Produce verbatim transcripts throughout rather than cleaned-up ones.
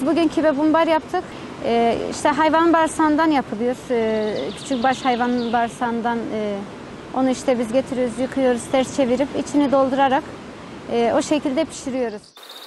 Biz bugün kebap mumbar yaptık. Ee, işte hayvan bağırsağından yapılıyor. Ee, küçük baş hayvan bağırsağından e, onu işte biz getiriyoruz, yıkıyoruz, ters çevirip içini doldurarak e, o şekilde pişiriyoruz.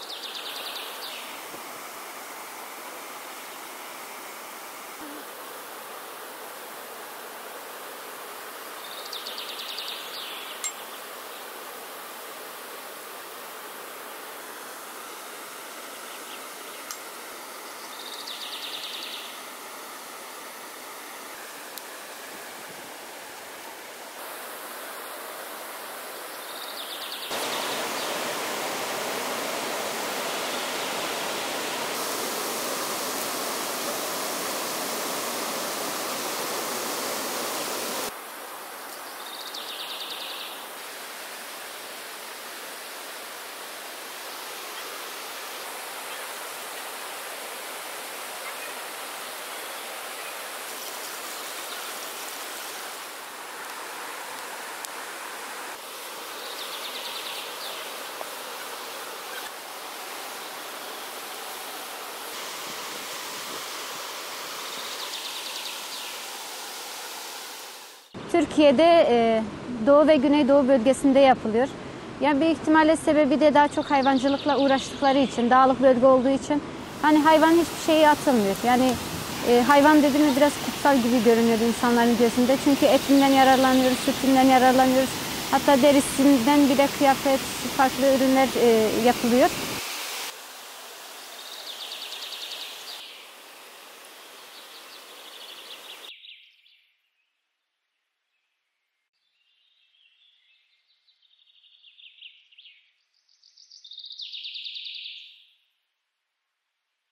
Türkiye'de e, Doğu ve Güneydoğu bölgesinde yapılıyor. Yani büyük ihtimalle sebebi de daha çok hayvancılıkla uğraştıkları için, dağlık bölge olduğu için hani hayvan hiçbir şeye atılmıyor. Yani e, hayvan dediğimiz biraz kutsal gibi görünüyor insanların gözünde. Çünkü etinden yararlanıyoruz, sütünden yararlanıyoruz. Hatta derisinden bile kıyafet, farklı ürünler e, yapılıyor.